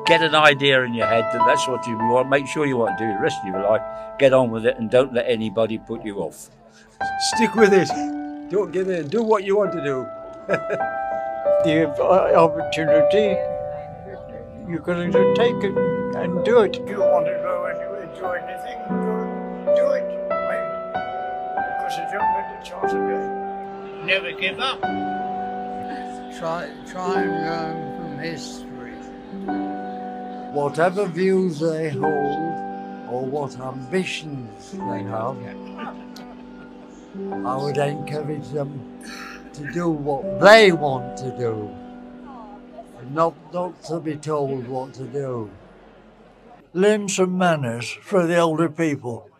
get an idea in your head that that's what you want. Make sure you want to do the rest of your life. Get on with it and don't let anybody put you off. Stick with it. Don't give in. Do what you want to do. The opportunity, you're going to take it and do it. You want to go and you enjoy anything, do it. Because you don't get the chance again. Never give up. Try and learn from history. Whatever views they hold or what ambitions they have, I would encourage them to do what they want to do, and not to be told what to do. Learn some manners for the older people.